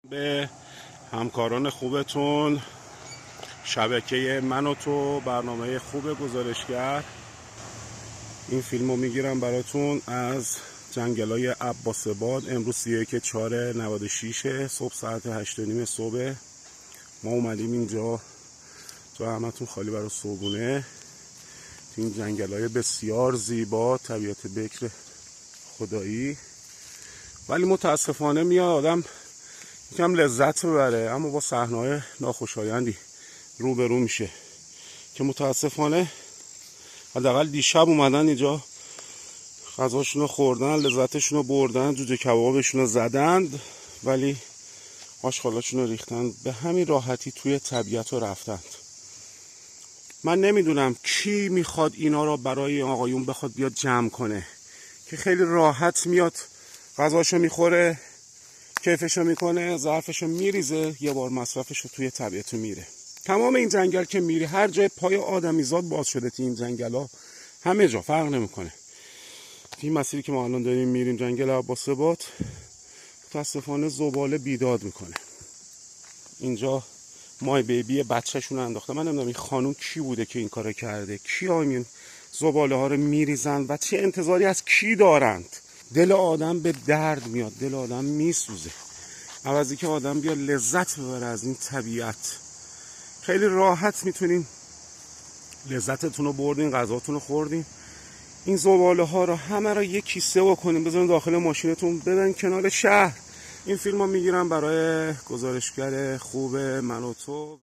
به همکاران خوبتون، شبکه من و تو، برنامه خوب گزارشگر. این فیلمو میگیرم براتون از جنگلای عباس‌آباد. امروز 31/4/96 صبح، ساعت 8:30 صبح. ما اومدیم اینجا تو همتون خالی برای صبحونه. این جنگلای بسیار زیبا، طبیعت بکر خدایی، ولی متاسفانه میاد آدم یکم لذت ببره اما با صحنه‌های ناخوشایندی روبرو میشه که متاسفانه حداقل دیشب اومدن اینجا، غذاشونو خوردن، لذتشونو بردن، جوجه کبابشونو زدند، ولی آشغالاشونو ریختن، به همین راحتی توی طبیعت رو رفتند. من نمیدونم کی میخواد اینا رو برای آقایون بخواد بیاد جمع کنه که خیلی راحت میاد غذاشو میخوره، کیفشو میکنه، ظرفشو میریزه، یه بار مصرفشو توی طبیعت میره. تمام این جنگل که میری، هر جای پای آدمیزاد باز شده تو این جنگل ها، همه جا فرق نمیکنه. این مسیری که ما الان داریم میریم، جنگل عباس‌آباد، متاسفانه زباله بیداد میکنه. اینجا مای بیبی بچه‌شون انداخته. من نمیدونم این خانوم کی بوده که این کارو کرده. کی این زباله ها رو میریزن و چه انتظاری از کی دارند؟ دل آدم به درد میاد، دل آدم میسوزه. عوضی که آدم بیا لذت ببره از این طبیعت، خیلی راحت میتونین لذتتون رو بردین، غذاتون رو خوردین. این زباله ها رو همه رو یک کیسه بکنین، بذارین داخل ماشینتون، ببرین کنار شهر. این فیلم رو میگیرم برای گزارشگر خوب من و تو.